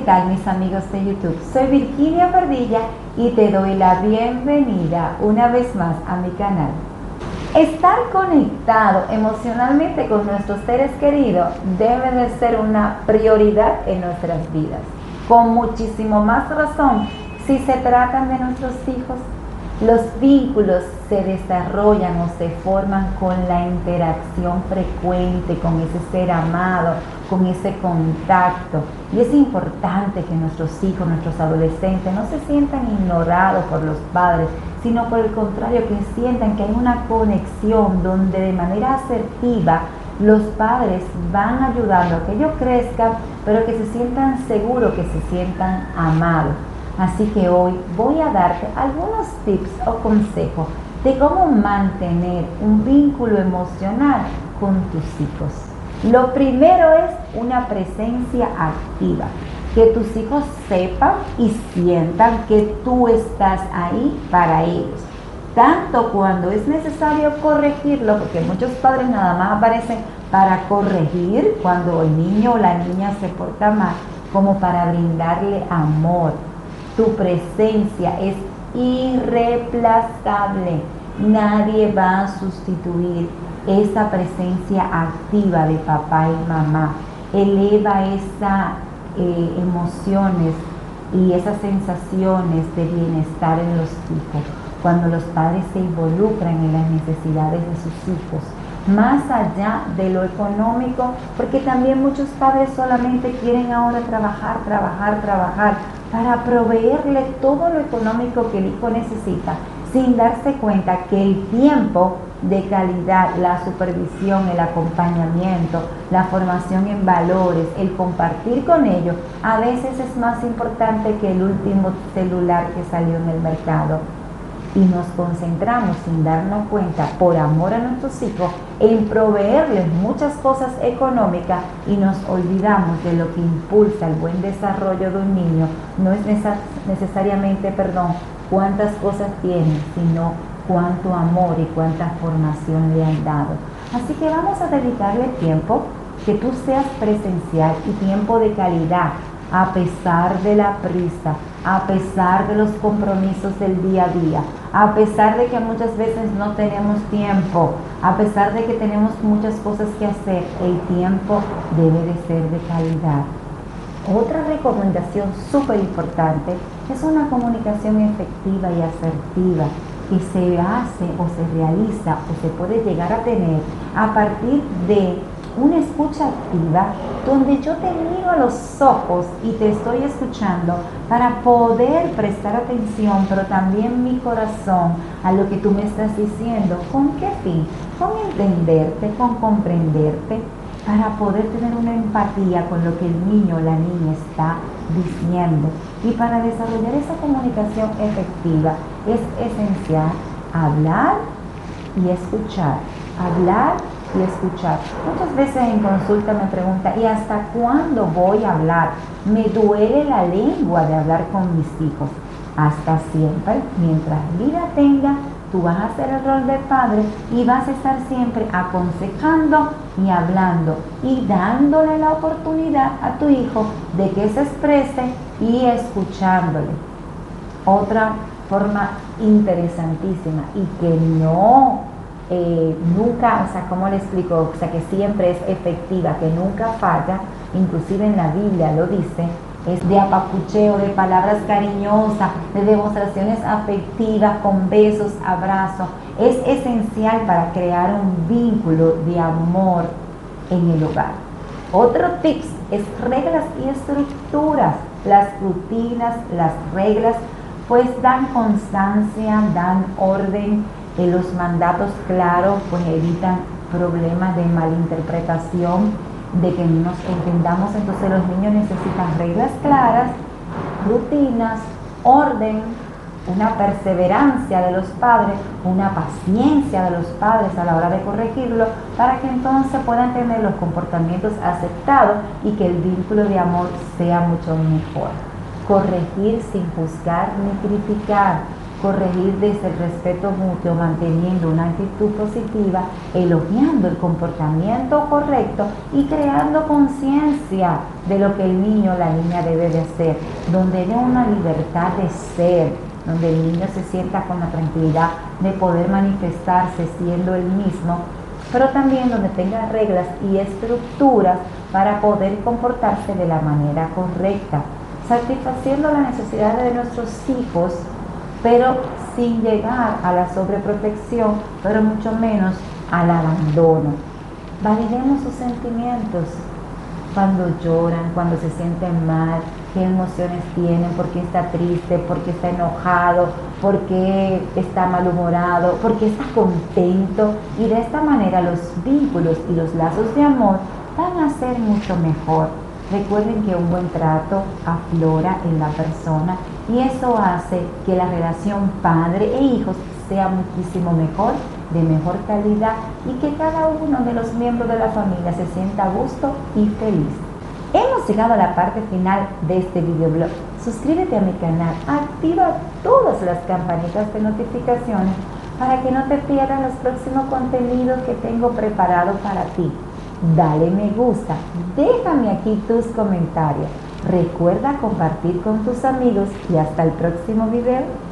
tal mis amigos de YouTube? Soy Virginia Pardilla y te doy la bienvenida una vez más a mi canal. Estar conectado emocionalmente con nuestros seres queridos debe de ser una prioridad en nuestras vidas, con muchísimo más razón si se tratan de nuestros hijos. Los vínculos se desarrollan o se forman con la interacción frecuente con ese ser amado, con ese contacto. Y es importante que nuestros hijos, nuestros adolescentes no se sientan ignorados por los padres, sino por el contrario, que sientan que hay una conexión donde de manera asertiva los padres van ayudando a que ellos crezcan, pero que se sientan seguros, que se sientan amados. Así que hoy voy a darte algunos tips o consejos de cómo mantener un vínculo emocional con tus hijos. Lo primero es una presencia activa, que tus hijos sepan y sientan que tú estás ahí para ellos. Tanto cuando es necesario corregirlo, porque muchos padres nada más aparecen para corregir cuando el niño o la niña se porta mal, como para brindarle amor. Tu presencia es irreemplazable. Nadie va a sustituir esa presencia activa de papá y mamá. Eleva esas emociones y esas sensaciones de bienestar en los hijos cuando los padres se involucran en las necesidades de sus hijos, más allá de lo económico, porque también muchos padres solamente quieren ahora trabajar para proveerle todo lo económico que el hijo necesita, sin darse cuenta que el tiempo de calidad, la supervisión, el acompañamiento, la formación en valores, el compartir con ellos, a veces es más importante que el último celular que salió en el mercado. Y nos concentramos sin darnos cuenta, por amor a nuestros hijos, en proveerles muchas cosas económicas y nos olvidamos de lo que impulsa el buen desarrollo de un niño. No es necesariamente, cuántas cosas tiene, sino cuánto amor y cuánta formación le han dado. Así que vamos a dedicarle tiempo, que tú seas presencial y tiempo de calidad, a pesar de la prisa, a pesar de los compromisos del día a día, a pesar de que muchas veces no tenemos tiempo, a pesar de que tenemos muchas cosas que hacer, el tiempo debe de ser de calidad. Otra recomendación súper importante es una comunicación efectiva y asertiva que se hace o se realiza o se puede llegar a tener a partir de una escucha activa, donde yo te miro a los ojos y te estoy escuchando para poder prestar atención, pero también mi corazón a lo que tú me estás diciendo. ¿Con qué fin? Con entenderte, con comprenderte, para poder tener una empatía con lo que el niño o la niña está diciendo. Y para desarrollar esa comunicación efectiva es esencial hablar y escuchar. Hablar y escuchar. Muchas veces en consulta me preguntan, ¿y hasta cuándo voy a hablar? Me duele la lengua de hablar con mis hijos. Hasta siempre, mientras vida tenga, tú vas a hacer el rol de padre y vas a estar siempre aconsejando y hablando y dándole la oportunidad a tu hijo de que se exprese y escuchándole. Otra forma interesantísima y que nunca, ¿cómo le explico? Que siempre es efectiva, que nunca falla, inclusive en la Biblia lo dice, es de apapucheo, de palabras cariñosas, de demostraciones afectivas, con besos, abrazos. Es esencial para crear un vínculo de amor en el hogar. Otro tips es reglas y estructuras. Las rutinas, las reglas, pues dan constancia, dan orden. Los mandatos claros pues evitan problemas de malinterpretación, de que nos entendamos. Entonces los niños necesitan reglas claras, rutinas, orden, una perseverancia de los padres, una paciencia de los padres a la hora de corregirlo, para que entonces puedan tener los comportamientos aceptados y que el vínculo de amor sea mucho mejor. Corregir sin juzgar ni criticar. corregir desde el respeto mutuo, manteniendo una actitud positiva, elogiando el comportamiento correcto y creando conciencia de lo que el niño o la niña debe de hacer, donde haya una libertad de ser, donde el niño se sienta con la tranquilidad de poder manifestarse siendo él mismo, pero también donde tenga reglas y estructuras para poder comportarse de la manera correcta, satisfaciendo las necesidades de nuestros hijos, pero sin llegar a la sobreprotección, pero mucho menos al abandono. Validemos sus sentimientos, cuando lloran, cuando se sienten mal, qué emociones tienen, por qué está triste, por qué está enojado, por qué está malhumorado, por qué está contento. Y de esta manera los vínculos y los lazos de amor van a ser mucho mejor. Recuerden que un buen trato aflora en la persona y eso hace que la relación padre e hijos sea muchísimo mejor, de mejor calidad, y que cada uno de los miembros de la familia se sienta a gusto y feliz. Hemos llegado a la parte final de este videoblog. Suscríbete a mi canal, activa todas las campanitas de notificaciones para que no te pierdas los próximos contenidos que tengo preparado para ti. Dale me gusta, déjame aquí tus comentarios. Recuerda compartir con tus amigos y hasta el próximo video.